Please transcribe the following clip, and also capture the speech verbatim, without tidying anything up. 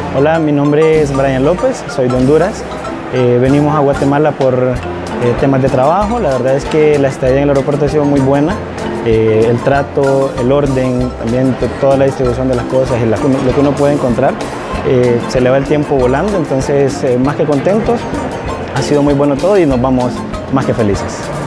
Hola, mi nombre es Brian López, soy de Honduras. Eh, venimos a Guatemala por eh, temas de trabajo. La verdad es que la estadía en el aeropuerto ha sido muy buena. Eh, el trato, el orden, también toda la distribución de las cosas y la, lo que uno puede encontrar. Eh, se le va el tiempo volando, entonces eh, más que contentos. Ha sido muy bueno todo y nos vamos más que felices.